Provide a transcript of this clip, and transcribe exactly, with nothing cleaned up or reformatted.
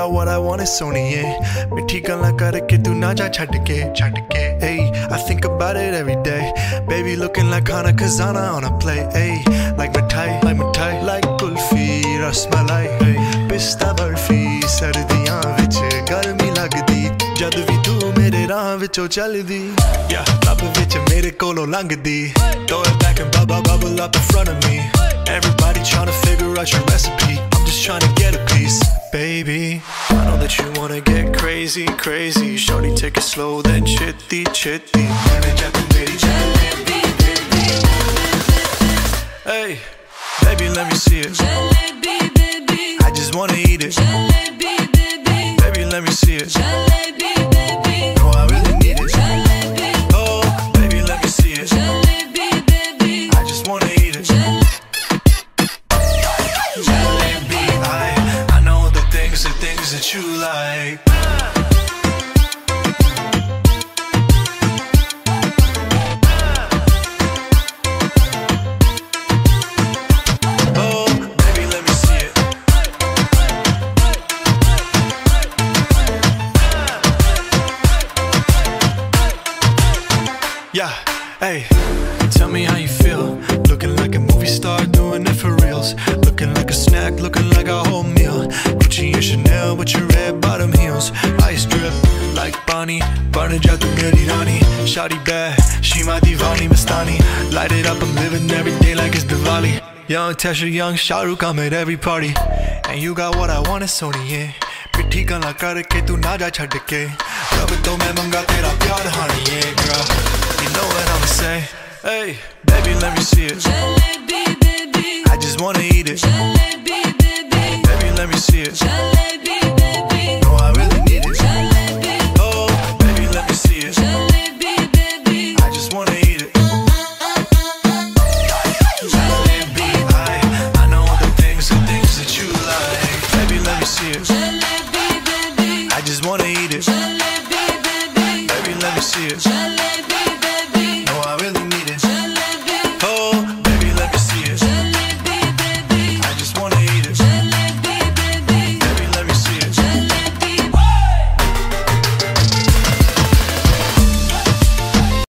got what I want, it's Sony, yeah. Mithi galan karke tu na ja chhad ke, chhad ke. Hey, I think about it every day. Baby looking like Khana Khazana on a plate. Hey, like mithai, like mithai, like kulfi, rasmalai. Hey, pista barfi, sardiyan vich garmi lagdi. Jad vi tu mere raah vichon chaldi. Yeah, lab vich mere kolo langdi. Throw it back and bubble bubble up in front of me. Everybody tryna figure out your recipe. I'm just tryna get a piece, baby. I know that you wanna get crazy, crazy. Shorty, take it slow, then chitty, chitty. Hey, baby, let me see it. I just wanna eat it. Baby, let me see it. No, I really need it. Oh, baby, let me see it. I just wanna eat it. I, I know the things, the things that you like. Oh, baby, let me see it. Yeah, hey, tell me how you feel. Looking like a movie star, doing it for reals. Looking like a snack, looking like a whole meal. Gucci and Chanel with your red bottom heels. Ice drip like Bonnie, burn ja tu meri rani. Shawty bad, she my divani Mastani. Light it up, I'm living every day like it's Diwali. Young Tesha, young Shah Rukh, I'm at every party. And you got what I want, it's Sony, yeah. Mithi galan karke tu na ja chhad ke. Rab to main manga tera pyar, honey, yeah, girl. You know what I'ma say. Hey, baby, let me see it. I just wanna eat it. Baby, let me see it.